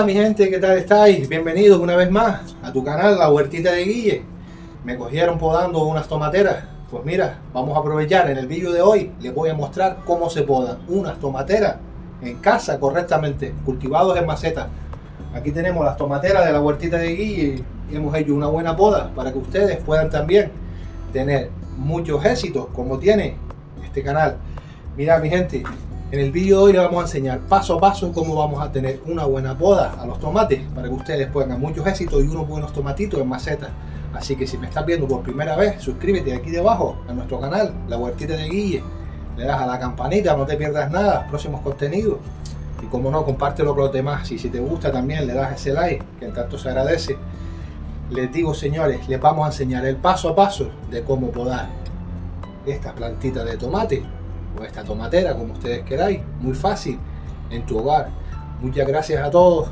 Hola mi gente, ¿qué tal estáis? Bienvenidos una vez más a tu canal, La Huertita de Guille. Me cogieron podando unas tomateras. Pues mira, vamos a aprovechar en el vídeo de hoy. Les voy a mostrar cómo se podan unas tomateras en casa correctamente, cultivados en macetas. Aquí tenemos las tomateras de La Huertita de Guille y hemos hecho una buena poda para que ustedes puedan también tener muchos éxitos como tiene este canal. Mira mi gente, en el vídeo de hoy les vamos a enseñar paso a paso cómo vamos a tener una buena poda a los tomates para que ustedes tengan muchos éxitos y unos buenos tomatitos en maceta. Así que si me estás viendo por primera vez, suscríbete aquí debajo a nuestro canal, La Huertita de Guille. Le das a la campanita, no te pierdas nada, próximos contenidos. Y como no, compártelo con los demás. Y si te gusta también le das ese like, que tanto se agradece. Les digo, señores, les vamos a enseñar el paso a paso de cómo podar esta plantita de tomate o esta tomatera, como ustedes queráis. Muy fácil, en tu hogar. Muchas gracias a todos.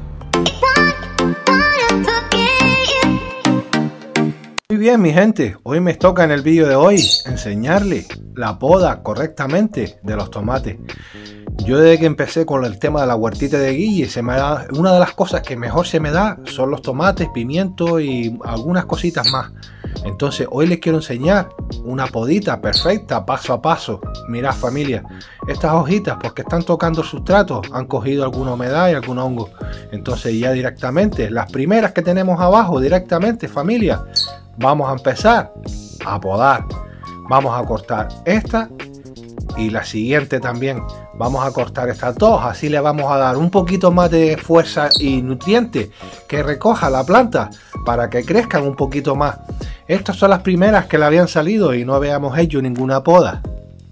Muy bien mi gente, hoy me toca en el vídeo de hoy enseñarles la poda correctamente de los tomates. Yo desde que empecé con el tema de la huertita de Guille, una de las cosas que mejor se me da son los tomates, pimientos y algunas cositas más. Entonces hoy les quiero enseñar una podita perfecta, paso a paso. Mirad familia, estas hojitas porque están tocando sustratos han cogido alguna humedad y algún hongo. Entonces ya directamente, las primeras que tenemos abajo directamente familia, vamos a empezar a podar. Vamos a cortar esta y la siguiente también. Vamos a cortar estas dos, así le vamos a dar un poquito más de fuerza y nutrientes que recoja la planta para que crezcan un poquito más. Estas son las primeras que le habían salido y no habíamos hecho ninguna poda.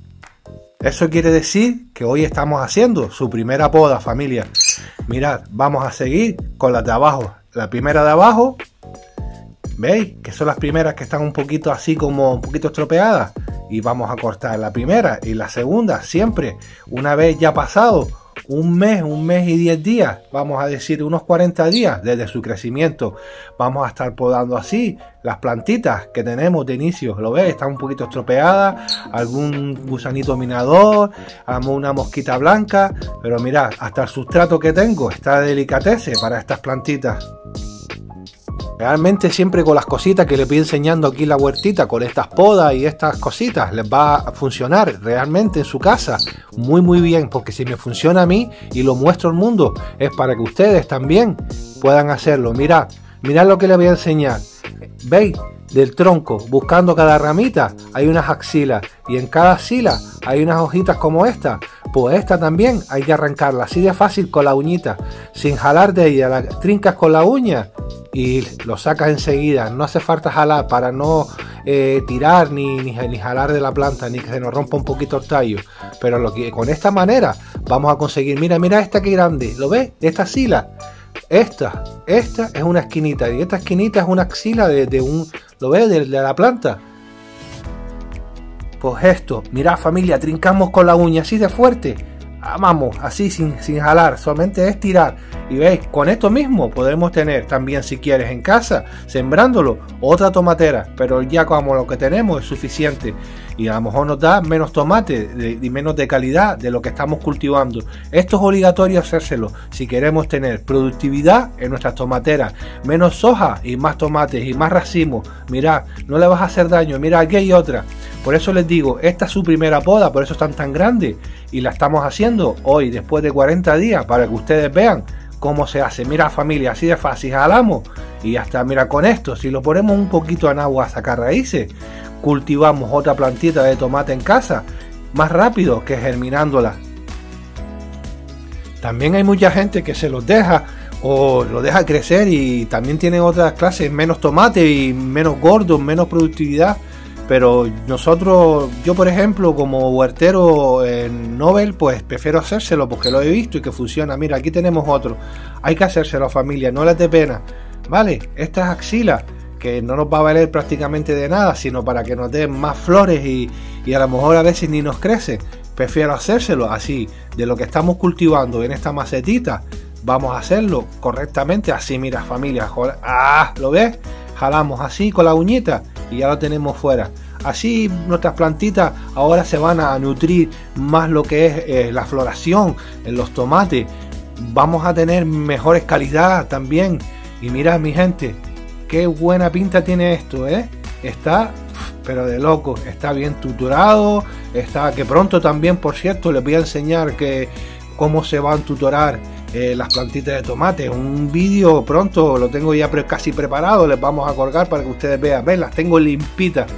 Eso quiere decir que hoy estamos haciendo su primera poda familia. Mirad, vamos a seguir con las de abajo. La primera de abajo, ¿veis? Que son las primeras que están un poquito así como un poquito estropeadas. Y vamos a cortar la primera y la segunda siempre una vez ya pasado un mes y 10 días, vamos a decir unos 40 días desde su crecimiento. Vamos a estar podando así las plantitas que tenemos de inicio. Lo ves, están un poquito estropeadas, algún gusanito minador, una mosquita blanca, pero mirad, hasta el sustrato que tengo está de delicatese para estas plantitas. Realmente siempre con las cositas que les voy enseñando aquí en la huertita, con estas podas y estas cositas, les va a funcionar realmente en su casa muy bien, porque si me funciona a mí y lo muestro al mundo, es para que ustedes también puedan hacerlo. Mirad lo que les voy a enseñar. ¿Veis? Del tronco, buscando cada ramita, hay unas axilas y en cada axila hay unas hojitas como esta. Pues esta también hay que arrancarla así de fácil con la uñita, sin jalar de ella, la trincas con la uña y lo sacas enseguida. No hace falta jalar para no tirar ni jalar de la planta, ni que se nos rompa un poquito el tallo. Pero con esta manera vamos a conseguir. Mira esta que grande, ¿lo ves? Esta axila. Esta es una esquinita y esta esquinita es una axila de un, ¿lo ves? De la planta. Pues esto, mirad familia, trincamos con la uña así de fuerte. Vamos, así sin jalar, solamente es tirar. Y veis, con esto mismo podemos tener también, si quieres en casa, sembrándolo, otra tomatera. Pero ya como lo que tenemos es suficiente. Y a lo mejor nos da menos tomate y menos de calidad de lo que estamos cultivando. Esto es obligatorio hacérselo si queremos tener productividad en nuestras tomateras. Menos soja y más tomates y más racimos. Mirad, no le vas a hacer daño. Mirad, aquí hay otra. Por eso les digo, esta es su primera poda, por eso están tan grandes. Y la estamos haciendo hoy, después de 40 días, para que ustedes vean cómo se hace. Mira familia, así de fácil, jalamos y ya está. Mira, con esto, si lo ponemos un poquito en agua a sacar raíces, cultivamos otra plantita de tomate en casa, más rápido que germinándola. También hay mucha gente que se los deja o lo deja crecer y también tienen otras clases, menos tomate y menos gordos, menos productividad. Pero nosotros, yo por ejemplo, como huertero Nobel, pues prefiero hacérselo porque lo he visto y que funciona. Mira, aquí tenemos otro. Hay que hacérselo familia, no les dé pena. Vale, estas axilas que no nos va a valer prácticamente de nada, sino para que nos den más flores y a lo mejor a veces ni nos crece. Prefiero hacérselo así, de lo que estamos cultivando en esta macetita. Vamos a hacerlo correctamente así, mira familia. ¿Lo ves? Jalamos así con la uñita y ya lo tenemos fuera. Así nuestras plantitas ahora se van a nutrir más lo que es la floración en los tomates. vamos a tener mejores calidad también. Y mirad mi gente, qué buena pinta tiene esto, está pero de loco, está bien tutorado, está que pronto también, por cierto, les voy a enseñar cómo se van a tutorar las plantitas de tomate. Un vídeo pronto lo tengo ya casi preparado, les vamos a colgar para que ustedes vean. Ven, las tengo limpitas,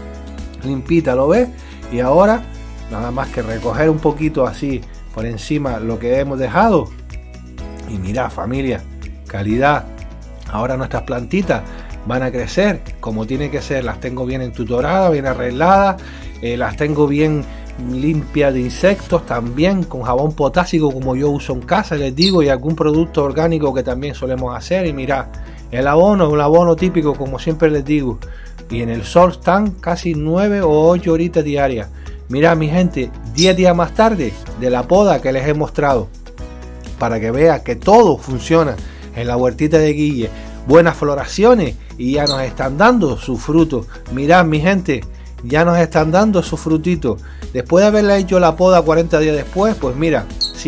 ¿lo ves? Y ahora nada más que recoger un poquito así por encima lo que hemos dejado. Y mirad familia, calidad. Ahora nuestras plantitas van a crecer como tiene que ser. Las tengo bien entutoradas, bien arregladas, las tengo bien limpias de insectos, también con jabón potásico como yo uso en casa, les digo, y algún producto orgánico que también solemos hacer. Y mirad, el abono es un abono típico como siempre les digo, y en el sol están casi 9 o 8 horitas diarias. Mirad mi gente, 10 días más tarde de la poda que les he mostrado, para que vean que todo funciona en la huertita de Guille. Buenas floraciones y ya nos están dando sus frutos. Mirad mi gente, ya nos están dando sus frutitos. Después de haberle hecho la poda 40 días después, pues mira,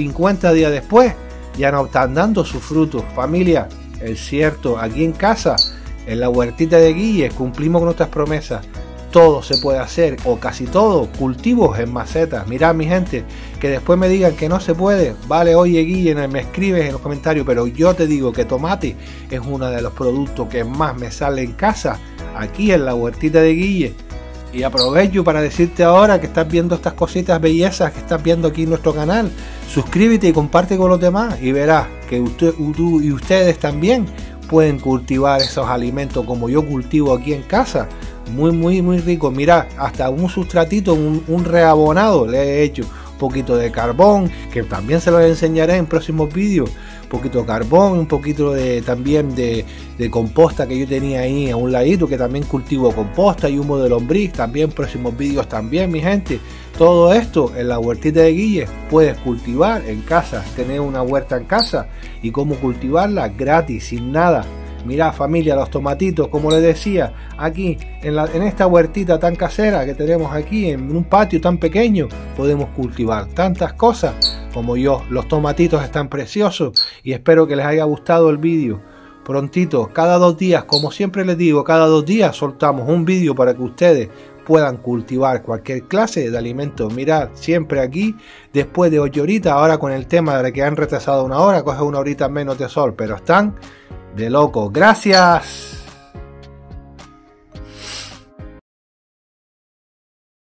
50 días después ya nos están dando sus frutos. Familia, es cierto, aquí en casa, en la huertita de Guille, cumplimos con nuestras promesas. Todo se puede hacer, o casi todo, cultivos en macetas. Mirad mi gente, que después me digan que no se puede. Vale, oye Guille, me escribes en los comentarios, pero yo te digo que tomate es uno de los productos que más me sale en casa, aquí en la huertita de Guille. Y aprovecho para decirte ahora que estás viendo estas cositas bellezas que estás viendo aquí en nuestro canal. Suscríbete y comparte con los demás y verás que tú y ustedes también pueden cultivar esos alimentos como yo cultivo aquí en casa. Muy rico. Mira, hasta un sustratito, un reabonado le he hecho, un poquito de carbón, que también se los enseñaré en próximos vídeos. Un poquito de carbón, un poquito también de composta que yo tenía ahí a un ladito, que también cultivo composta, y humo de lombriz, también próximos vídeos también mi gente. Todo esto en la huertita de Guille puedes cultivar en casa, tener una huerta en casa y cómo cultivarla gratis, sin nada. Mirad familia, los tomatitos, como les decía, aquí en esta huertita tan casera que tenemos aquí, en un patio tan pequeño, podemos cultivar tantas cosas como yo. Los tomatitos están preciosos y espero que les haya gustado el vídeo. Prontito, cada 2 días, como siempre les digo, cada 2 días soltamos un vídeo para que ustedes puedan cultivar cualquier clase de alimentos. Mirad, siempre aquí, después de 8 horitas, ahora con el tema de que han retrasado 1 hora, coge 1 horita menos de sol, pero están de loco. Gracias.